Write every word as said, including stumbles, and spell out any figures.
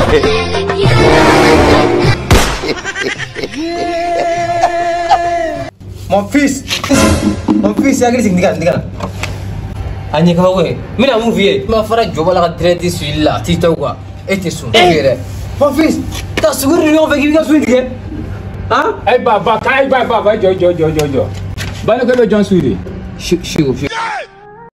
Mon fils, mon fils, il y a des Ani kawe, mina movie, ma fara joba la traiter celui-là, tita quoi. Et tu son. Mon fils, t'as souri lui on va qu'il gagne celui hein? Eh baba, kai baba, jo jo jo jo jo. Bana ko John Sweetie. Shigo, shigo,